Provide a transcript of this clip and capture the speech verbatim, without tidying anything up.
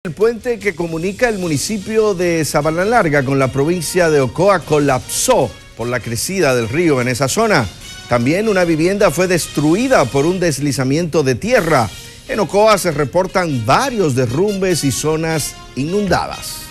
El puente que comunica el municipio de Sabana Larga con la provincia de Ocoa colapsó por la crecida del río en esa zona. También una vivienda fue destruida por un deslizamiento de tierra. En Ocoa se reportan varios derrumbes y zonas inundadas.